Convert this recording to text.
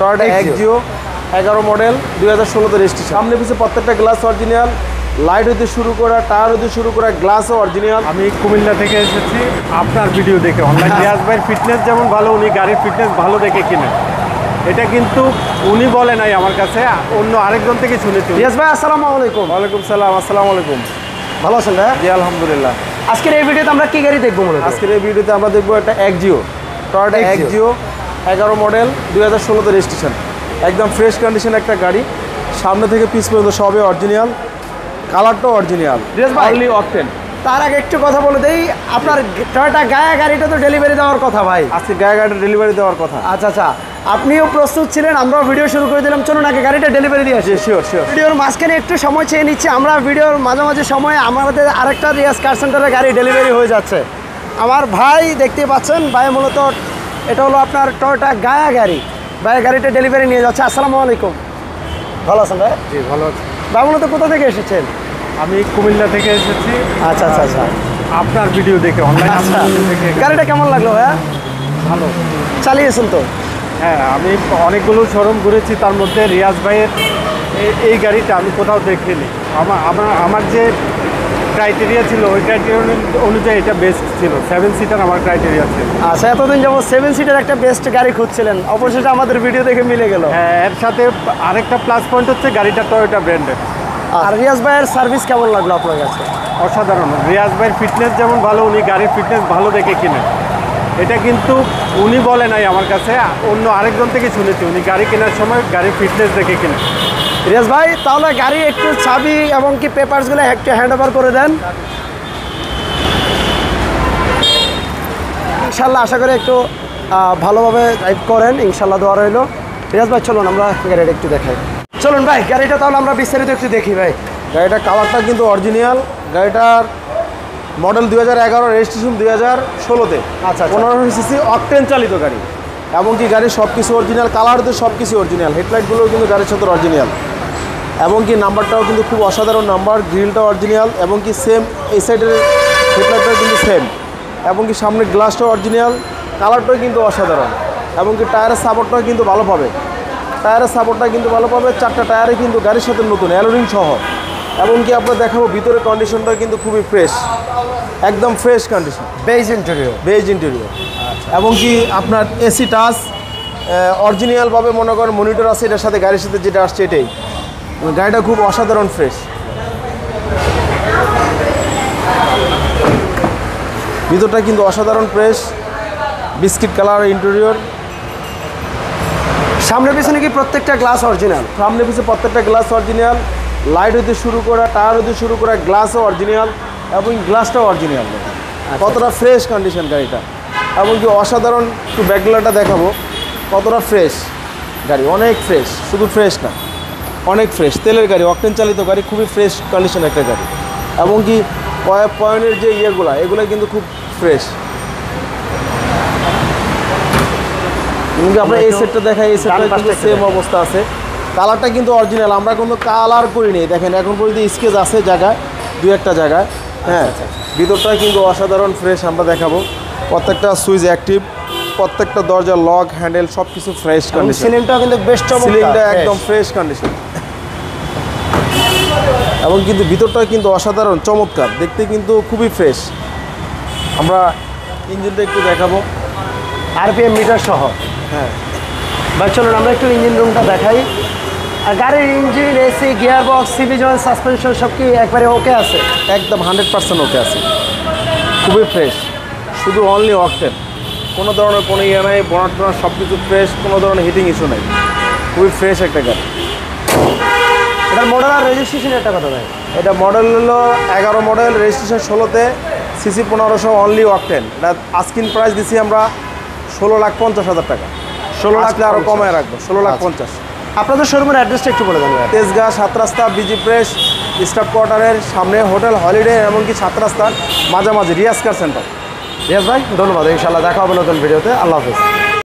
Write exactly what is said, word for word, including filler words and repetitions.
Toyota Axio এগারো model দুই হাজার ষোলোতে রেজিস্ট্রেশন। সামনে পিছনে প্রত্যেকটা গ্লাস অরিজিনাল, লাইট হতে শুরু করা, টায়ার হতে শুরু করা, গ্লাসও অরিজিনাল। আমি কুমিল্লা থেকে এসেছি আপনার ভিডিও দেখে। অনলাইন রিয়াজ ভাইয়ের ফিটনেস যেমন ভালো, উনি গাড়ির ফিটনেস ভালো দেখে কিনেন। এটা কিন্তু উনি বলে নাই আমার কাছে, অন্য আরেকজন থেকে শুনেছি। রিয়াজ ভাই আসসালামু আলাইকুম। ওয়ালাইকুম সালাম। আসসালামু আলাইকুম। ভালো আছেন ভাই? জি আলহামদুলিল্লাহ। আজকের এই ভিডিওতে আমরা কি গাড়ি দেখবো মনে হয়? আজকের এই ভিডিওতে আমরা দেখবো একটা এক্সিও, টয়োটা এক্সিও এগারো মডেল দুই হাজার ষোলোতে রেজিস্ট্রেশন। একদম ফ্রেশ কন্ডিশন একটা গাড়ি, সামনে থেকে পিস পর্যন্ত সবই অরিজিনাল, কালারটাও অরিজিনাল, অনলি অকটেন। তার আগে একটু কথা বলে দেই, আপনার টয়োটা গায়া গাড়িটা তো ডেলিভারি দেওয়ার কথা ভাই। আজকে গায়ে গাড়িটা ডেলিভারি দেওয়ার কথা। আচ্ছা আচ্ছা, আপনিও প্রস্তুত ছিলেন, আমরাও ভিডিও শুরু করে দিলাম। চলুন আগে গাড়িটা ডেলিভারি দিয়ে আসি। Sure sure. ভিডিওর মাঝখানে একটু সময় চেয়ে নিচ্ছি আমরা। ভিডিওর মাঝামাঝি সময়ে আমাদের আরেকটা রিয়াজ কার সেন্টারে গাড়ি ডেলিভারি হয়ে যাচ্ছে। আমার ভাই দেখতে পাচ্ছেন, ভাই মূলত এটা হলো আপনার টয়োটা গায়া গাড়ি, ভাই গাড়িটা ডেলিভারি নিয়ে যাচ্ছে। আসসালামু আলাইকুম। ভালো আছেন ভাই? জি ভালো আছে। ভাই মূলত কোথা থেকে এসেছেন? আমি কুমিল্লা থেকে এসেছি আচ্ছা আচ্ছা আচ্ছা আপনার ভিডিও দেখে। অনলাইন আচ্ছা, দেখে গাড়িটা কেমন লাগলো ভাইয়া? ভালো চালিয়েছেন তো? হ্যাঁ, আমি অনেকগুলো শোরুম ঘুরেছি, তার মধ্যে রিয়াজ ভাইয়ের এই- এই গাড়িটা আমি কোথাও দেখিনি। আমার আমার আমার যে ক্রাইটেরিয়া ছিল ওই ক্রাইটেরিয়া অনুযায়ী এটা বেস্ট ছিল। সেভেন সিটার আমার ক্রাইটেরিয়া ছিল। আচ্ছা, এতদিন যেমন সেভেন সিটার একটা বেস্ট গাড়ি খুঁজছিলেন, অবশেষে আমাদের ভিডিও দেখে মিলে গেল। হ্যাঁ, এর সাথে আরেকটা প্লাস পয়েন্ট হচ্ছে গাড়িটা টয়োটা ব্র্যান্ডের। আর রিয়াজ ভাইয়ের সার্ভিস কেমন লাগলো আপনার কাছে? অসাধারণ। রিয়াজ ভাইয়ের ফিটনেস যেমন ভালো, উনি গাড়ির ফিটনেস ভালো দেখে কিনেন। এটা কিন্তু উনি বলে নাই আমার কাছে, অন্য আরেকজন থেকে শুনেছি। উনি গাড়ি কেনার সময় গাড়ির ফিটনেস দেখে কিনেন। রিয়াজ ভাই তাহলে গাড়ি একটু চাবি এবং কি পেপারসগুলো একটু হ্যান্ড ওভার করে দেন ইনশাল্লাহ। আশা করি একটু আহ, ভালোভাবে ড্রাইভ করেন, ইনশাল্লাহ দোয়া রইল। রিয়াজ ভাই চলুন আমরা গাড়িটা একটু দেখাই। চলুন ভাই গাড়িটা তাহলে আমরা বিস্তারিত একটু দেখি ভাই। গাড়িটার কালারটা কিন্তু অরিজিনাল। গাড়িটার মডেল দুই হাজার এগারো, রেজিস্ট্রেশন দুই হাজার ষোলোতে। আচ্ছা, পনেরো সিসি অকটেন চালিত গাড়ি, এবং কি গাড়ির সব কিছু অরিজিনাল, কালার তো সব কিছু অরিজিনাল, হেডলাইটগুলোও কিন্তু গাড়ির সাথে অরিজিনাল, এবং কি নাম্বারটাও কিন্তু খুব অসাধারণ নাম্বার, গ্রিলটাও অরিজিনাল, এবং কি সেম এই সাইডের হেডলাইটটাও কিন্তু সেম, এবং কি সামনের গ্লাসটাও অরিজিনাল, কালারটাও কিন্তু অসাধারণ, এবং কি টায়ারের সাপোর্টটাও কিন্তু ভালো পাবে। টায়ারের সাপোর্টটা কিন্তু ভালো পাবে। চারটা টায়ারে কিন্তু গাড়ির সাথে নতুন অ্যালোরিং সহ, এবং কি আপনার দেখাবো ভিতরের কন্ডিশনটা কিন্তু খুবই ফ্রেশ, একদম fresh condition, beige interior. Beige interior, এবং কি আপনার এসি টাচ অরিজিনালভাবে মনে করেন মনিটর আছে এটার সাথে, গাড়ির সাথে যেটা আসছে এটাই। গাড়িটা খুব অসাধারণ ফ্রেশ, ভিতরটা কিন্তু অসাধারণ ফ্রেশ, বিস্কিট কালার ইন্টেরিয়র। সামনে পিছনে কি প্রত্যেকটা গ্লাস অরিজিনাল? সামনে পিছনে প্রত্যেকটা গ্লাস অরিজিনাল, লাইট হতে শুরু করা, টায়ার হতে শুরু করা, গ্লাসও অরিজিনাল, এবং গ্লাসটাও অরিজিনাল। কতটা ফ্রেশ কন্ডিশন গাড়িটা, এবং কি অসাধারণ। একটু ব্যাকগ্রাউন্ডটা দেখাবো, কতটা ফ্রেশ গাড়ি, অনেক ফ্রেশ, শুধু ফ্রেশ না অনেক ফ্রেশ। তেলের গাড়ি, অকটেন চালিত গাড়ি, খুবই ফ্রেশ কন্ডিশন একটা গাড়ি, এবং কি পয়েন্টের যে ইয়েগুলো এগুলো কিন্তু খুব ফ্রেশ। আমরা এই সেটটা দেখাই, এই সেটটা কিন্তু সেম অবস্থা আছে। কালারটা কিন্তু অরিজিনাল, আমরা কোনো কালার করিনি। দেখেন এখন পর্যন্ত স্কেচ আছে জায়গায়, দু একটা জায়গায়। হ্যাঁ, ভিতরটা কিন্তু অসাধারণ ফ্রেশ। আমরা দেখাবো প্রত্যেকটা সুইচ অ্যাক্টিভ, প্রত্যেকটা দরজা লক হ্যান্ডেল সব কিছু ফ্রেশ কন্ডিশন। সিলিংটাও কিন্তু বেশ চমৎকার, সিলিংটা একদম ফ্রেশ কন্ডিশন, এবং কিন্তু ভিতরটা কিন্তু অসাধারণ চমৎকার, দেখতে কিন্তু খুবই ফ্রেশ। আমরা ইঞ্জিনটা একটু দেখাবো, আরপিএম মিটার সহ। হ্যাঁ ভাই চলুন আমরা একটু ইঞ্জিন রুমটা দেখাই। আর গাড়ির engine, AC, gear box, CV joint, suspension সব কি একবারে ওকে আছে? একদম হান্ড্রেড পার্সেন্ট ওকে আছে, খুবই ফ্রেশ, শুধু অনলি অকটেন, কোনো ধরনের কোনো ইয়ে নাই, বনাট টনাট সব কিছু ফ্রেশ, কোনো ধরনের হিটিং ইস্যু নাই, খুবই ফ্রেশ একটা গাড়ি। এটার মডেল আর রেজিস্ট্রেশন একটা কথা ভাই? এটা মডেল হলো এগারো মডেল, রেজিস্ট্রেশন ষোলোতে, সিসি পনেরোশো, অনলি অকটেন। এটা আস্কিন প্রাইস দিছি আমরা ষোলো লাখ পঞ্চাশ হাজার টাকা। ষোলো লাখ আরও কমায় রাখবো, ষোলো লাখ পঞ্চাশ। আপনাদের শোরুমের অ্যাড্রেসটা একটু বলে দেন। তেজগাঁ সাত রাস্তা, বিজি প্রেস, স্টাফ কোয়ার্টারের সামনে হোটেল হলিডে, এমনকি সাত রাস্তার মাঝামাঝি রিয়াজ কার সেন্টার। রিয়াজ ভাই ধন্যবাদ, ইনশাআল্লাহ দেখা হবে নতুন ভিডিওতে। আল্লাহ হাফেজ।